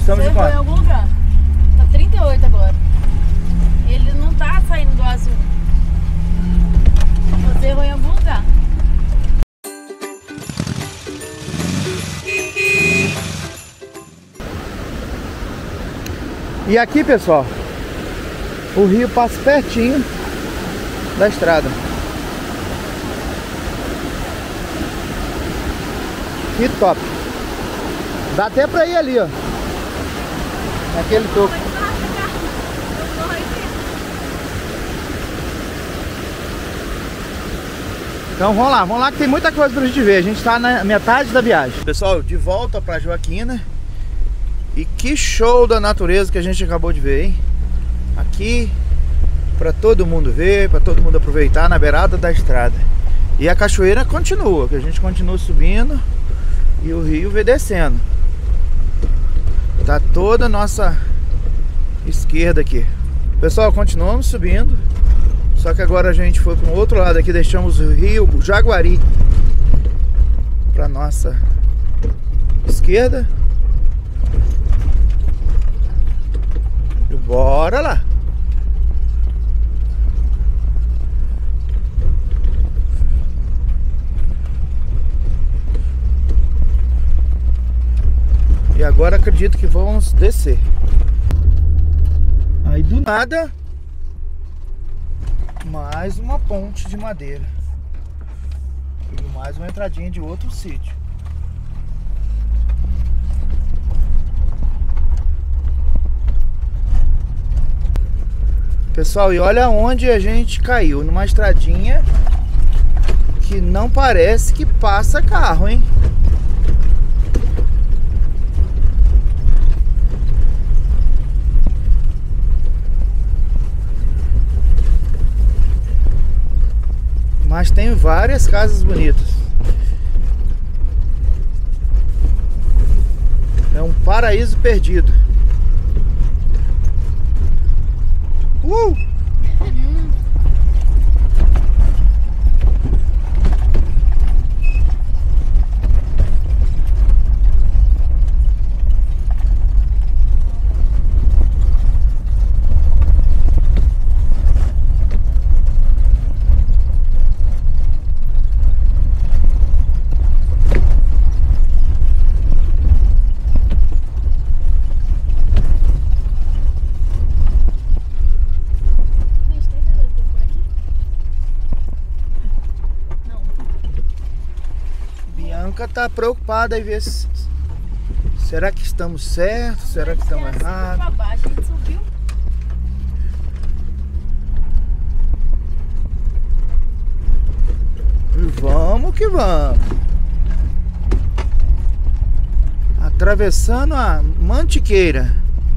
Estamos em quanto? Em algum lugar. Tá 38 agora. E ele não tá saindo do azul. Você errou em algum lugar. E aqui, pessoal, o rio passa pertinho da estrada. Que top! Dá até pra ir ali, ó. Naquele topo. Então vamos lá que tem muita coisa pra gente ver. A gente tá na metade da viagem. Pessoal, de volta pra Joaquina. E que show da natureza que a gente acabou de ver, hein? Aqui, pra todo mundo ver, pra todo mundo aproveitar na beirada da estrada. E a cachoeira continua, que a gente continua subindo e o rio vem descendo. Tá toda a nossa esquerda aqui. Pessoal, continuamos subindo. Só que agora a gente foi para o outro lado aqui, deixamos o rio Jaguari para nossa esquerda. E bora lá. E agora acredito que vamos descer. Aí do nada, mais uma ponte de madeira. E mais uma entradinha de outro sítio. Pessoal, e olha onde a gente caiu. Numa estradinha que não parece que passa carro, hein? Mas tem várias casas bonitas. É um paraíso perdido. Tá preocupada em ver se será que estamos certos, será que estamos errados. Pra baixo, a gente subiu. E vamos que vamos. Atravessando a Mantiqueira.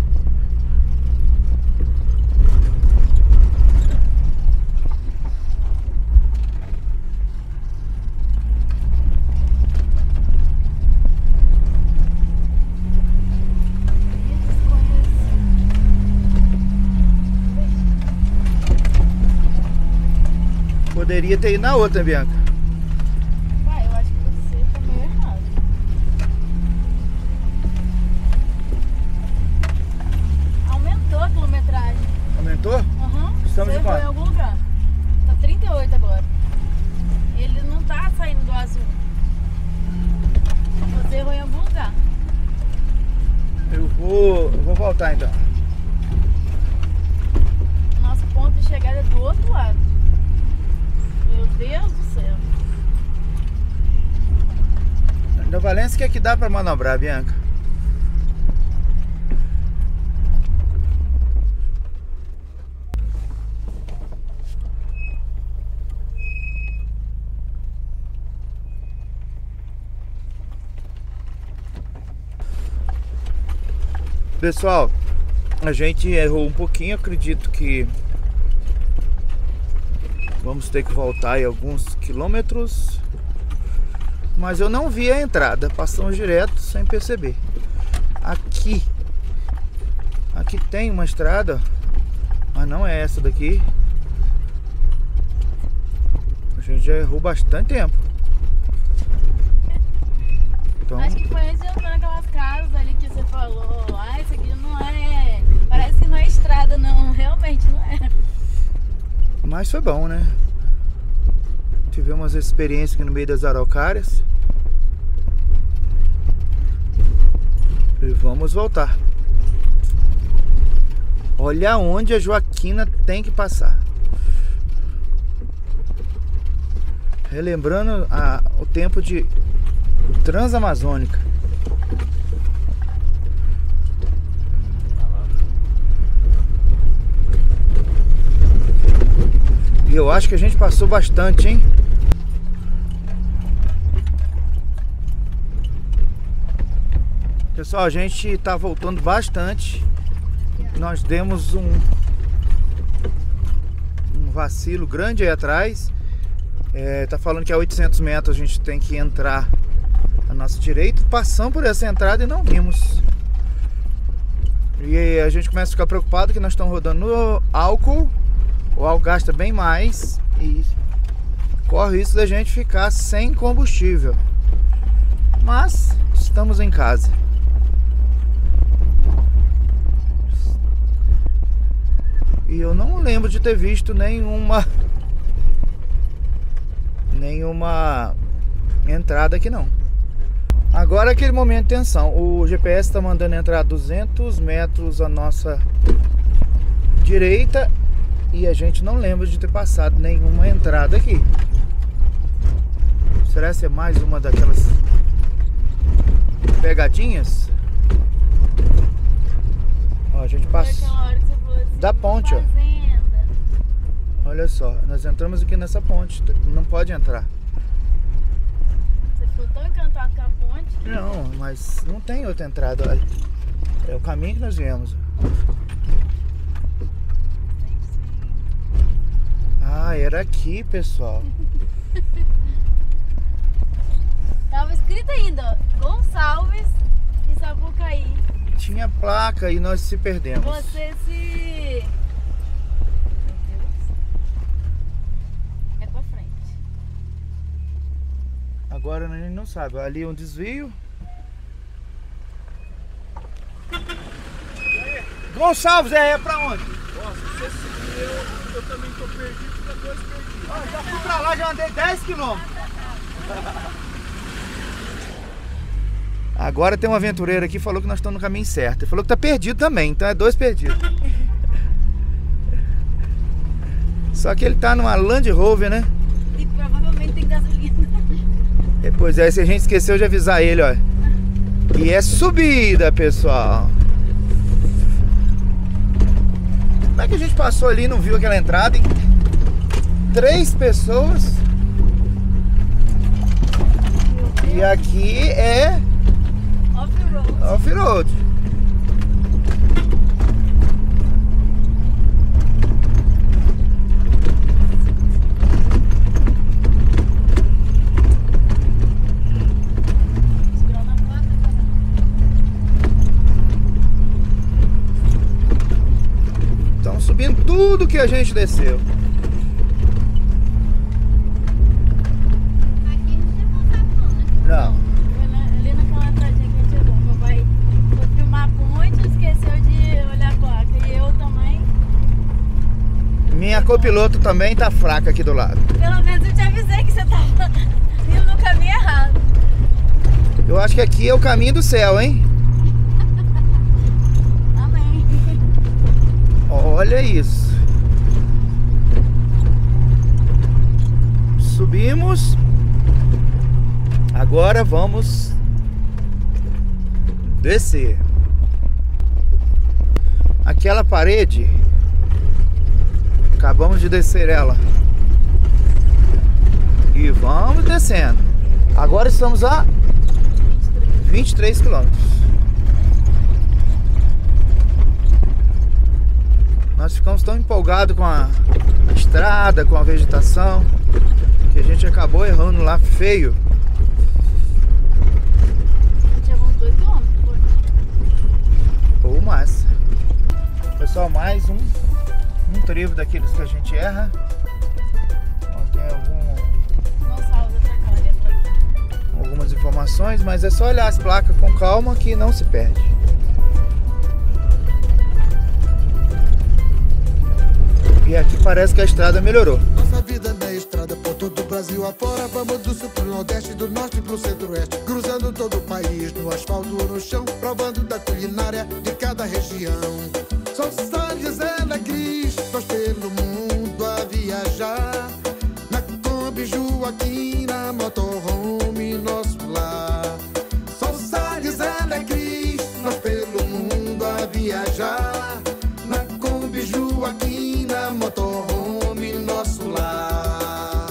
Poderia ter ido na outra, Bianca. Vai, eu acho que você tá meio errado. Aumentou a quilometragem. Aumentou? Aham. Estamos Você em errou quanto? em algum lugar. Tá 38 agora. E ele não tá saindo do azul. Você errou em algum lugar. Eu vou voltar então. Nosso ponto de chegada é do outro lado. Meu Deus do céu. Da Valência que é que dá pra manobrar, Bianca? Pessoal, a gente errou um pouquinho, acredito que vamos ter que voltar aí alguns quilômetros. Mas eu não vi a entrada, passamos direto sem perceber. Aqui tem uma estrada, mas não é essa daqui. A gente já errou bastante tempo. Então, acho que foi antes de entrar naquelas casas ali que você falou. Ai, Mas foi bom, né? Tivemos uma experiência aqui no meio das araucárias. E vamos voltar. Olha onde a Joaquina tem que passar. Relembrando o tempo de Transamazônica. E eu acho que a gente passou bastante, hein? Pessoal, a gente tá voltando bastante. Nós demos um vacilo grande aí atrás. Tá falando que a 800 metros a gente tem que entrar à nossa direita. Passamos por essa entrada e não vimos. E a gente começa a ficar preocupado que nós estamos rodando no álcool. O álcool gasta bem mais e corre isso da gente ficar sem combustível. Mas estamos em casa. E eu não lembro de ter visto nenhuma entrada aqui não. Agora é aquele momento de tensão. O GPS está mandando entrar 200 metros à nossa direita. E a gente não lembra de ter passado nenhuma entrada aqui. Será que é mais uma daquelas pegadinhas? Ó, a gente passou da ponte, ó. Olha só, nós entramos aqui nessa ponte. Não pode entrar. Você ficou tão encantado com a ponte? Não, mas não tem outra entrada. Olha. É o caminho que nós viemos. Ah, era aqui, pessoal. Tava escrito ainda, ó, Gonçalves e Sapucaí. Tinha placa e nós se perdemos. Você se... Meu Deus. É pra frente. Agora a gente não sabe. Ali é um desvio. Gonçalves, é pra onde? Nossa, se você seguir, eu também tô perdido, fica dois perdidos. Ah, já fui pra lá, já andei 10 km. Agora tem um aventureiro aqui que falou que nós estamos no caminho certo. Ele falou que tá perdido também, então é dois perdidos. Só que ele tá numa Land Rover, né? E provavelmente tem gasolina. Pois é, se a gente esqueceu de avisar ele, ó. E é subida, pessoal. Como é que a gente passou ali e não viu aquela entrada, hein? 3 pessoas. E aqui é Off-road. off-road. Estão subindo tudo que a gente desceu. Aqui não tinha passado não, né? Não. Ali naquela entradinha que a gente chegou. Meu pai foi filmar a ponte, esqueceu de olhar a placa. E eu também. Minha copiloto também tá fraca aqui do lado. Pelo menos eu te avisei que você tava indo no caminho errado. Eu acho que aqui é o caminho do céu, hein? Amém. Olha isso. Subimos. Agora vamos descer. Aquela parede, acabamos de descer ela. E vamos descendo. Agora estamos a 23 quilômetros. Nós ficamos tão empolgados com a estrada, com a vegetação, que a gente acabou errando lá feio. Tinha uns 2 quilômetros. Ou mais. Pessoal, mais um trevo daqueles que a gente erra. Ó, tem algumas informações, mas é só olhar as placas com calma que não se perde. E aqui parece que a estrada melhorou. Nossa vida na estrada por todo o Brasil afora. Vamos do sul pro nordeste, do norte pro centro-oeste, cruzando todo o país no asfalto ou no chão, provando da culinária de cada região. Sou Salles, ela é Cris, nós pelo mundo a viajar. Na Kombi, Joaquim, na motorhome, nosso lar. Sou Salles, ela é Cris, nós pelo mundo a viajar. Na Kombi, Joaquim, na motorhome, nosso lar.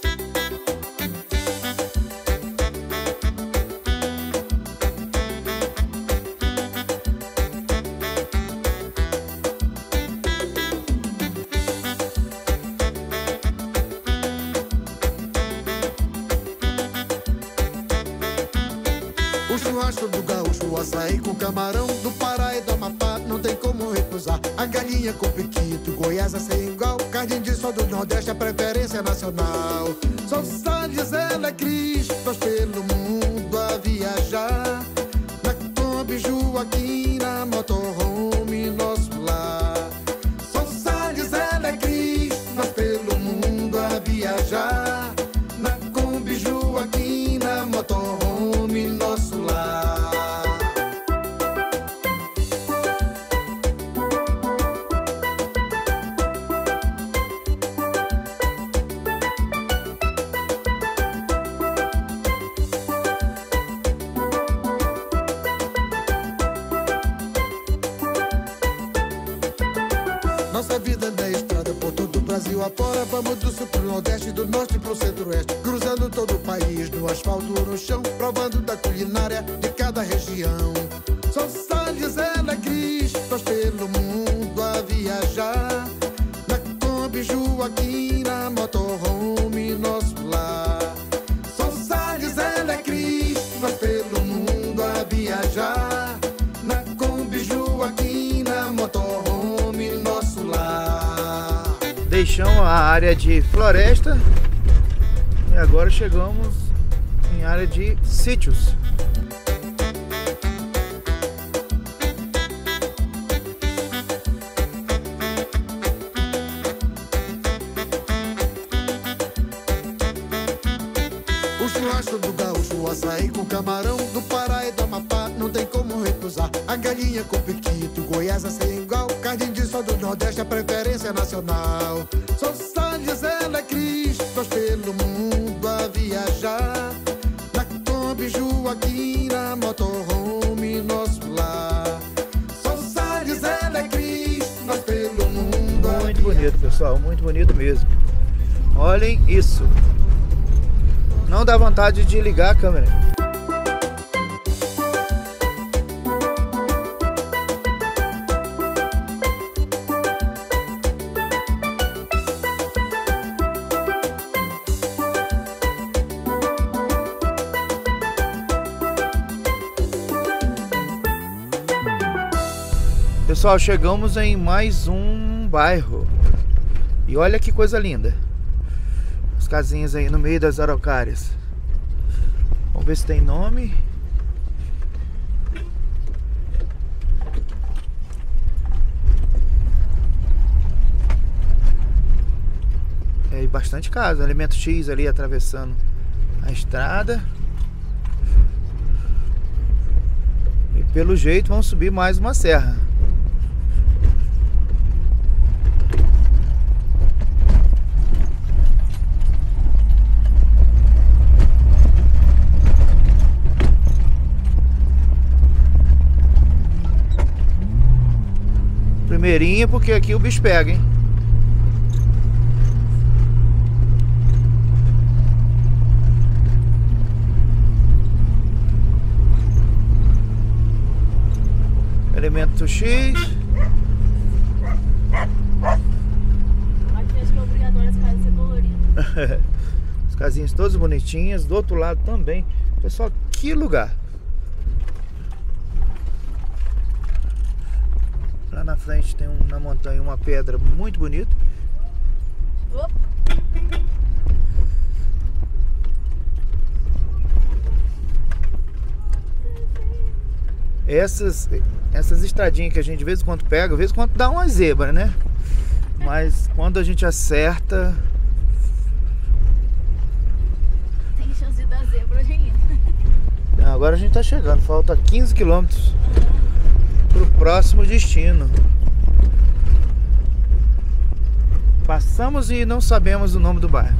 O churrasco do gaúcho, o açaí com camarão, do Pará e do Amapá, não tem como recusar. A galinha com piquito, Goiás sem igual, carne de sol do Nordeste, a preferência nacional. Sou Salles, ela é Cris, nós pelo mundo a viajar. Na Kombi, Joaquim, na motorhome, nosso lar. Sou Salles, ela é Cris, nós pelo mundo a viajar. Na Kombi, Joaquim, na motorhome, nosso lar. Nossa vida na estrada por todo o Brasil afora. Vamos do sul pro nordeste, do norte pro centro-oeste, cruzando todo o país no asfalto ou no chão, provando da culinária de cada região. Sou Salles, ela é Cris, nós pelo mundo a viajar. Na Kombi, Joaquim, na motorhome, nosso lar. Sou Salles, ela é Cris, nós pelo mundo a viajar. Na Kombi, Joaquim, na motorhome, nosso lar. Deixamos a área de floresta e agora chegamos em área de sítios. O churrasco do gaúcho, o açaí com camarão, do Pará e do Amapá, não tem como recusar. A galinha com piquito, Goiás sem igual, carne de sol do Nordeste, a preferência nacional. Sou Salles, ela é Cris, nós pelo mundo a viajar. Na Kombi, Joaquim, na motorhome, nosso lar. Sou Salles, ela é Cris, nós pelo mundo a Muito bonito, pessoal, muito bonito mesmo. Olhem isso. Não dá vontade de ligar a câmera. Pessoal, chegamos em mais um bairro. E olha que coisa linda. As casinhas aí no meio das araucárias. Vamos ver se tem nome. É, e bastante casa. Alimento X ali atravessando a estrada. E pelo jeito vamos subir mais uma serra. Primeirinha, porque aqui o bicho pega, hein? Elemento X. Aqui acho que é obrigatório as casas ser coloridas. As casinhas todas bonitinhas. Do outro lado também. Pessoal, que lugar! Lá na frente tem na montanha uma pedra muito bonita. Opa. Essas estradinhas que a gente de vez em quando pega, de vez em quando dá uma zebra, né? Mas quando a gente acerta... Tem chance da zebra ainda. Agora a gente tá chegando, falta 15 quilômetros pro próximo destino. Passamos e não sabemos o nome do bairro.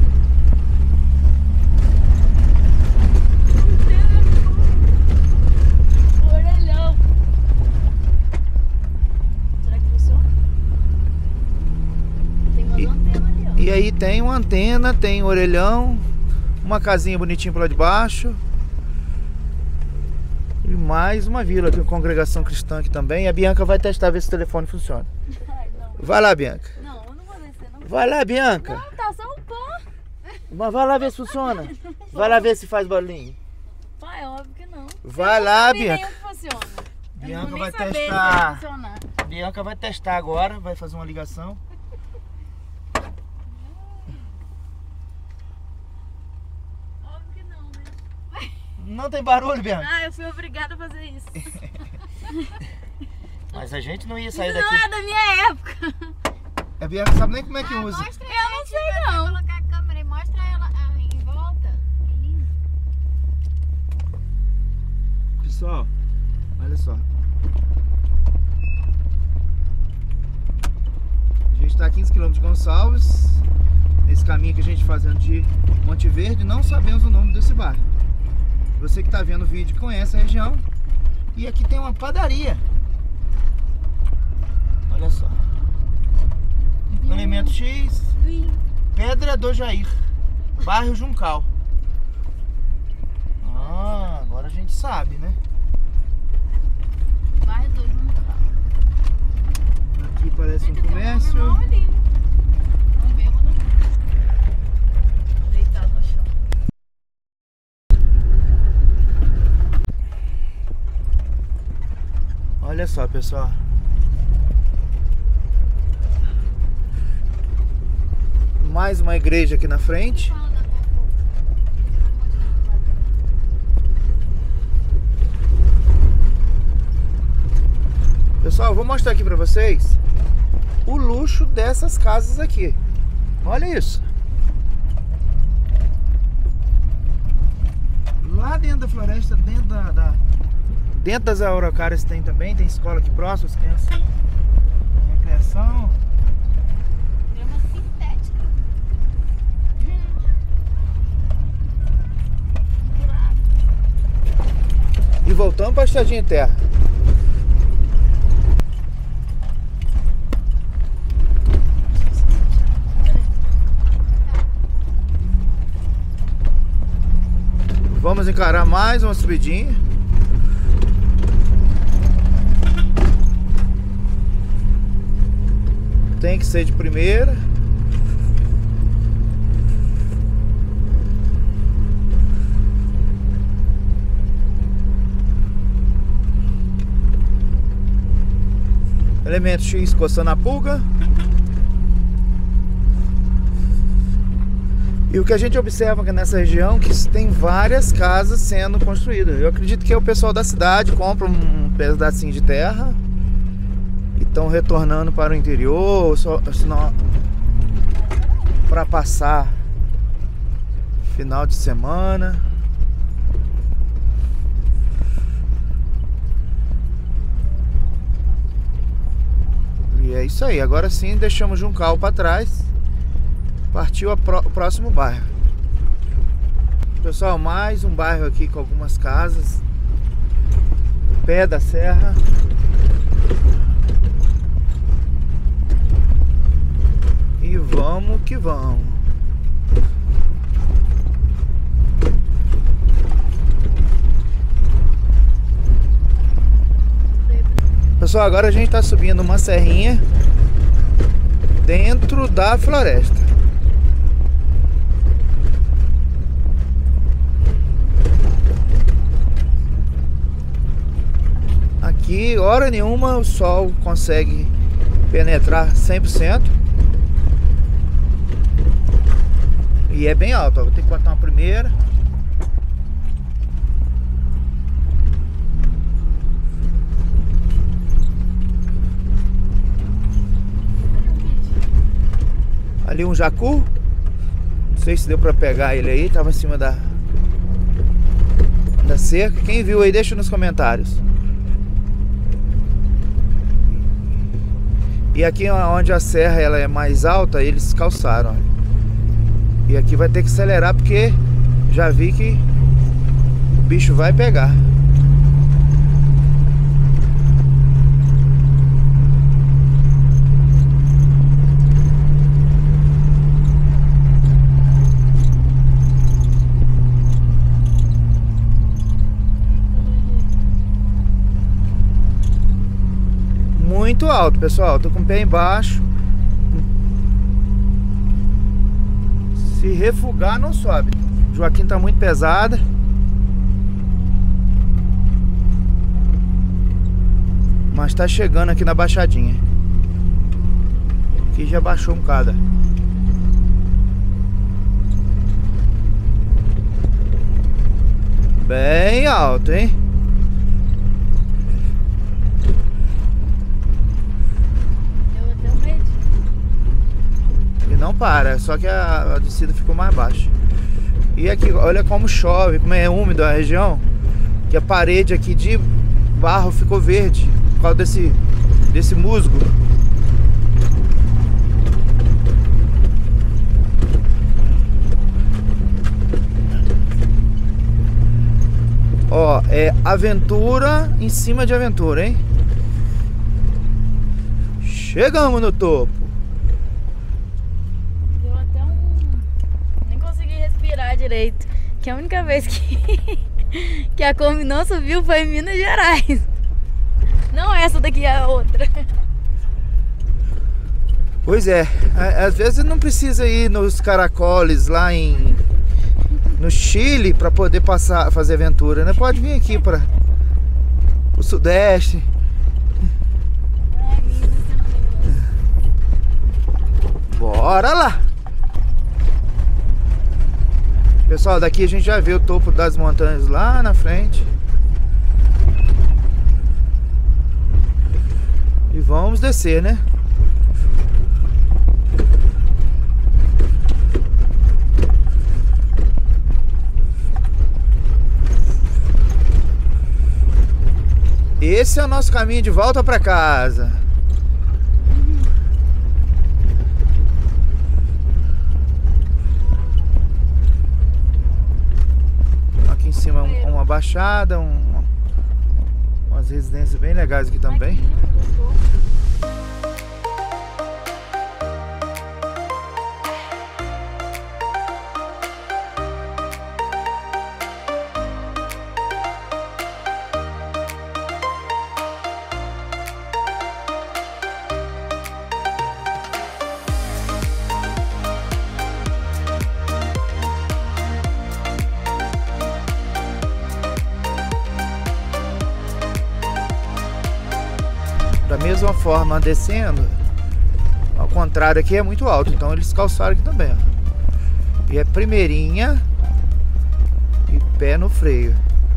O orelhão. Será que funciona? Tem uma antena ali, ó. E aí tem uma antena, tem um orelhão, uma casinha bonitinha por lá de baixo. E mais uma vila, tem uma congregação cristã aqui também. E a Bianca vai testar, ver se o telefone funciona. Ai, não. Vai lá, Bianca. Não, eu não vou descer, não. Vai lá, Bianca. Não, tá só um pó. Mas vai lá ver se funciona. Vai lá ver se faz barulhinho. Pai, óbvio que não. Vai Eu lá, não sei nem Bianca. o que funciona. Eu Bianca não vou vai nem saber se testar. vai funcionar. Bianca vai testar agora, vai fazer uma ligação. Óbvio que não, né? Não tem barulho, Bianca. Ah, eu fui obrigada a fazer isso. Mas a gente não ia sair Isso daqui. não é da minha época. A Bianca sabe nem como é que usa. Eu não sei não. Colocar a câmera e mostra ela em volta. Que lindo. Pessoal, olha só. A gente está a 15 km de Gonçalves. Nesse caminho que a gente fazendo de Monte Verde. Não sabemos o nome desse bairro. Você que está vendo o vídeo conhece a região. E aqui tem uma padaria. Olha só. Elemento X, Pedra do Jair, bairro Juncal. Ah, agora a gente sabe, né? Bairro do Juncal. Aqui parece um comércio. Não ali. Vamos ver, eu vou dormir. Deitado no chão. Olha só, pessoal. Mais uma igreja aqui na frente. Pessoal, eu vou mostrar aqui pra vocês o luxo dessas casas aqui. Olha isso. Lá dentro da floresta, dentro das araucárias tem também, tem escola aqui próximo, as crianças. Recreação. Grama sintética. E voltamos para a estradinha de terra. Vamos encarar mais uma subidinha. Tem que ser de primeira. Elemento X coçando a pulga. E o que a gente observa aqui nessa região é que tem várias casas sendo construídas. Eu acredito que o pessoal da cidade compra um pedacinho de terra e estão retornando para o interior, senão para passar final de semana. E é isso aí, agora sim deixamos Juncal para trás. Partiu o próximo bairro. Pessoal, mais um bairro aqui com algumas casas. Pé da serra. E vamos que vamos. Pessoal, agora a gente está subindo uma serrinha dentro da floresta. Aqui, hora nenhuma, o sol consegue penetrar 100%. E é bem alto, ó. Vou ter que botar uma primeira. Ali um jacu. Não sei se deu pra pegar ele aí. Tava em cima da cerca. Quem viu aí, deixa nos comentários. E aqui onde a serra ela é mais alta, eles calçaram. E aqui vai ter que acelerar porque já vi que o bicho vai pegar. Muito alto, pessoal. Tô com o pé embaixo. Se refugar, não sobe. Joaquim tá muito pesada. Mas tá chegando aqui na baixadinha. Aqui já baixou um bocado. Bem alto, hein? Não para, só que a descida ficou mais baixa. E aqui, olha como chove, como é úmido a região. Que a parede aqui de barro ficou verde por causa desse musgo. Ó, é aventura em cima de aventura, hein? Chegamos no topo. Direito, que a única vez que a Kombi não subiu foi em Minas Gerais. Não essa daqui, é a outra. Pois é, às vezes não precisa ir nos caracoles lá no Chile para poder fazer aventura, né? Pode vir aqui para o Sudeste. Bora lá! Pessoal, daqui a gente já vê o topo das montanhas lá na frente. E vamos descer, né? Esse é o nosso caminho de volta para casa. Em cima uma baixada, umas residências bem legais aqui também. Da mesma forma, descendo, ao contrário, aqui é muito alto, então eles calçaram aqui também, ó. E é primeirinha e pé no freio.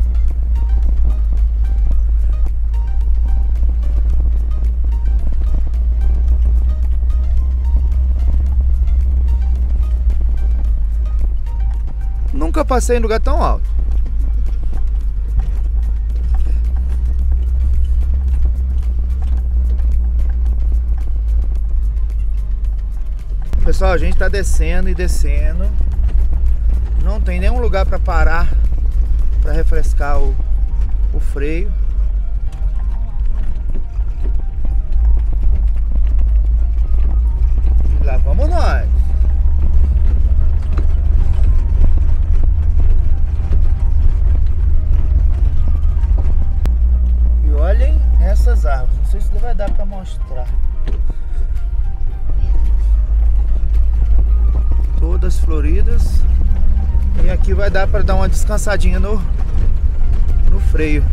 Nunca passei em lugar tão alto. Pessoal, a gente tá descendo e descendo. Não tem nenhum lugar para parar para refrescar o freio. E lá vamos nós. E olhem essas árvores. Não sei se vai dar para mostrar. Todas floridas. E aqui vai dar para dar uma descansadinha no freio.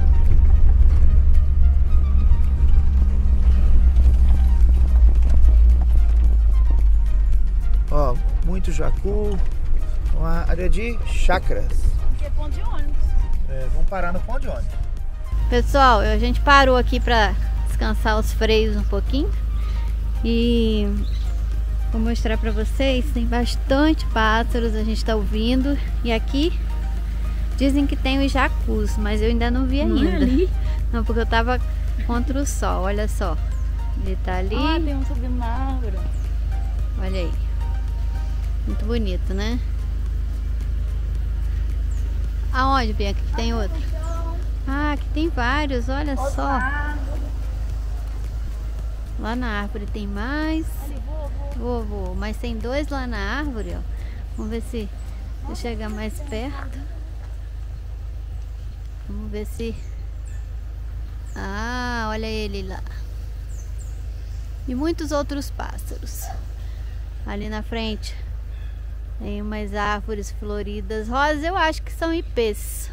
Ó, muito jacu. Uma área de chácaras. Aqui é ponto de ônibus. Vamos parar no ponto de ônibus. Pessoal, a gente parou aqui para descansar os freios um pouquinho. E Vou mostrar pra vocês, tem bastante pássaros, a gente tá ouvindo. E aqui dizem que tem os jacus, mas eu ainda não vi ainda. Não é ali? Não, porque eu tava contra o sol, olha só. Ele tá ali. Ah, tem um subindo na árvore. Olha aí. Muito bonito, né? Aonde, Bianca? Que tem outro? Ah, aqui tem vários, olha só. Lá na árvore tem mais. Vou. Mas tem dois lá na árvore, ó. Vamos ver se eu chegar mais perto. Vamos ver se... Ah, olha ele lá. E muitos outros pássaros. Ali na frente tem umas árvores floridas. Rosas, eu acho que são ipês.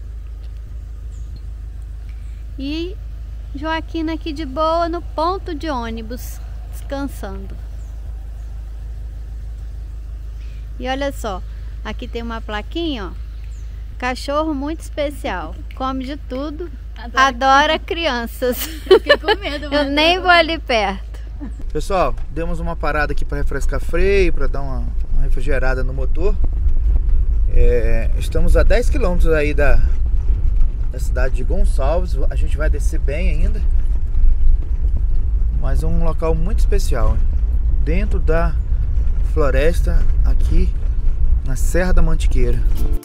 E Joaquina aqui de boa no ponto de ônibus, descansando. E olha só, aqui tem uma plaquinha, ó. Cachorro muito especial, come de tudo, adora crianças. Eu fiquei com medo. Eu nem vou ali perto. Pessoal, demos uma parada aqui para refrescar freio, para dar uma refrigerada no motor. Estamos a 10 km aí da cidade de Gonçalves. A gente vai descer bem ainda, mas é um local muito especial, hein? Dentro da floresta, aqui na Serra da Mantiqueira.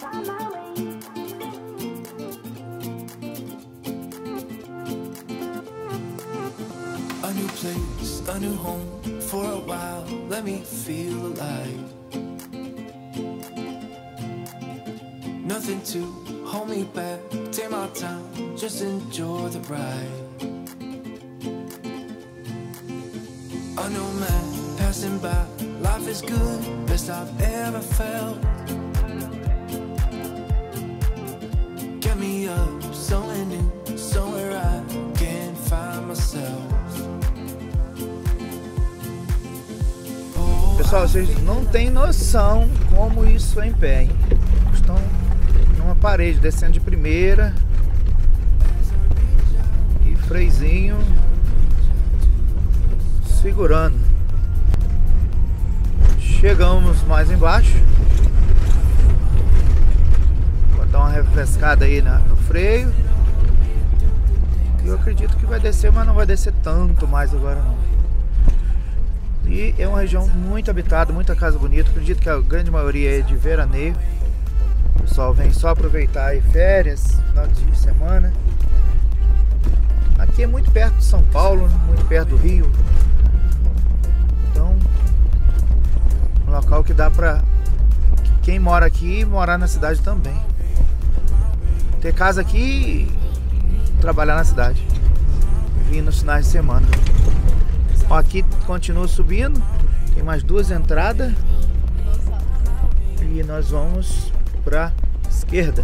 A new place, a new home, for a while, let me feel alive. Nothing to hold me back, take my time, just enjoy the ride. A new man passing by, life is good, best I've ever felt. Get me up, somewhere new, somewhere I can find myself. Pessoal, vocês não têm noção como isso é em pé, hein? Estão numa parede, descendo de primeira. E freizinho segurando. Chegamos mais embaixo. Vou dar uma refrescada aí no freio. E eu acredito que vai descer, mas não vai descer tanto mais agora não. E é uma região muito habitada, muita casa bonita. Acredito que a grande maioria é de veraneio. O pessoal vem só aproveitar aí férias, final de semana. Aqui é muito perto de São Paulo, muito perto do Rio. Então, um local que dá pra quem mora aqui morar na cidade também. Ter casa aqui e trabalhar na cidade. Vir nos finais de semana. Ó, aqui continua subindo, tem mais duas entradas e nós vamos para esquerda.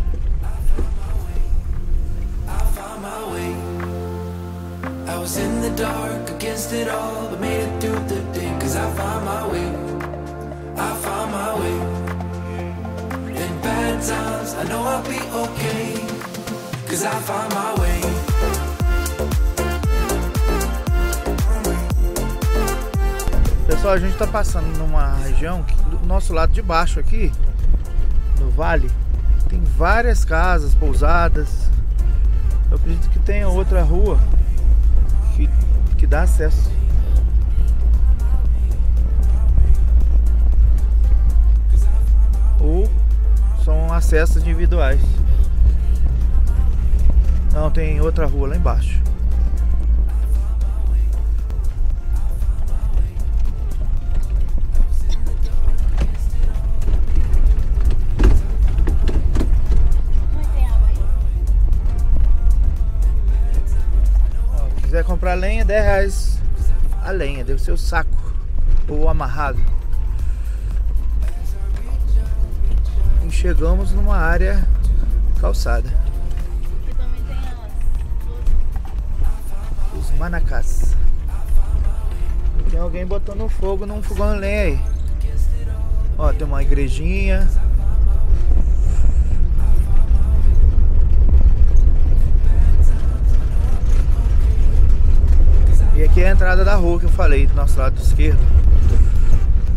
Pessoal, a gente está passando numa região que do nosso lado de baixo aqui, no vale, tem várias casas, pousadas. Eu acredito que tem outra rua que dá acesso. Ou são acessos individuais. Não, tem outra rua lá embaixo. Se quiser comprar lenha, R$10 a lenha, deve ser o saco ou amarrado. E chegamos numa área calçada. Aqui também tem Os manacás. E tem alguém botando fogo num fogão de lenha aí. Ó, tem uma igrejinha. E aqui é a entrada da rua que eu falei, do nosso lado esquerdo.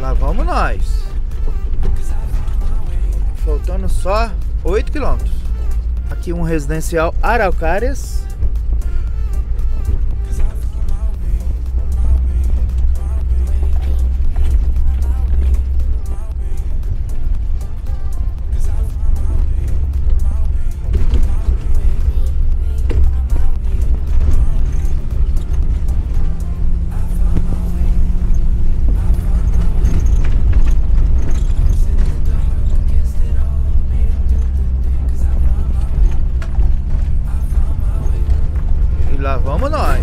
Lá vamos nós. Faltando só 8 quilômetros. Aqui um residencial Araucárias. Lá vamos nós.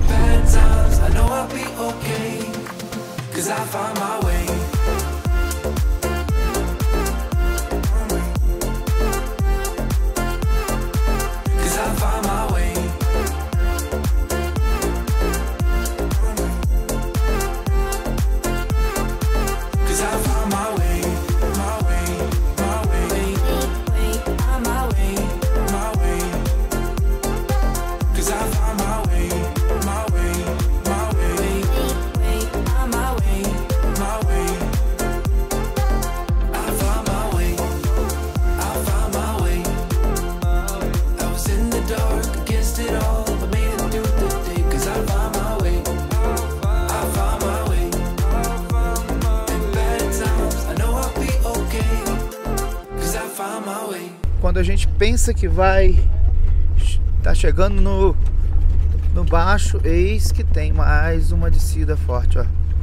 Quando a gente pensa que vai tá chegando no baixo, eis que tem mais uma descida forte, ó.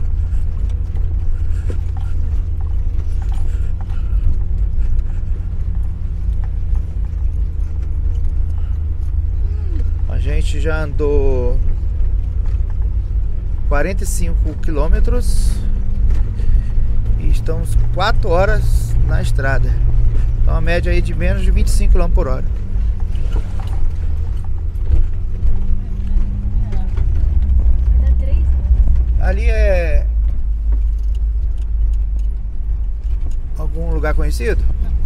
A gente já andou 45 quilômetros e estamos 4 horas na estrada. Então uma média aí de menos de 25 km por hora. Ali é algum lugar conhecido?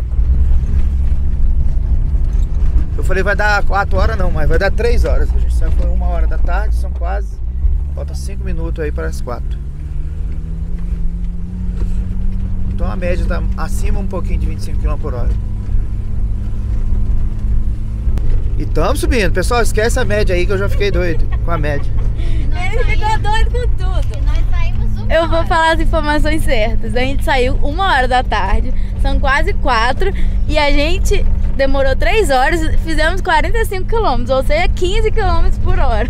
Eu falei vai dar 4 horas não, mas vai dar 3 horas. A gente saiu foi 1 hora da tarde, são quase. Falta 5 minutos aí para as 4. Então a média está acima um pouquinho de 25 km por hora. E estamos subindo. Pessoal, esquece a média aí que eu já fiquei doido com a média. Ele ficou doido com tudo. E nós saímos 1 hora. Eu vou falar as informações certas. A gente saiu 1 hora da tarde, são quase 4 e a gente demorou 3 horas, fizemos 45 km, ou seja, 15 km por hora.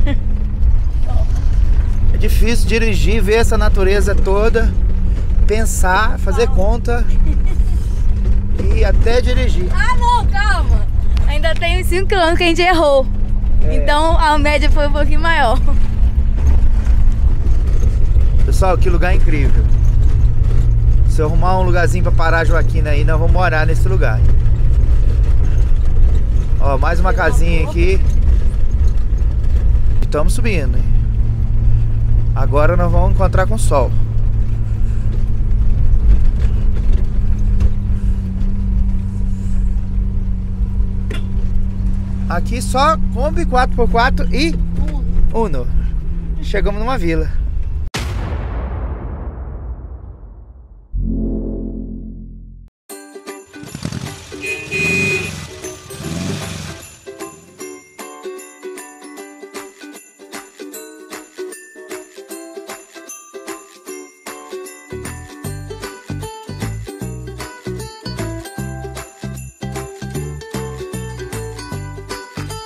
É difícil dirigir, ver essa natureza toda, pensar, fazer conta e até dirigir. Ah não, calma! Ainda tem uns 5 km que a gente errou. Então a média foi um pouquinho maior. Pessoal, que lugar incrível. Se eu arrumar um lugarzinho pra parar a Joaquina aí, nós vamos morar nesse lugar. Ó, mais uma casinha aqui. Estamos subindo. Agora nós vamos encontrar com o sol. Aqui só Kombi 4x4 e Uno. Chegamos numa vila.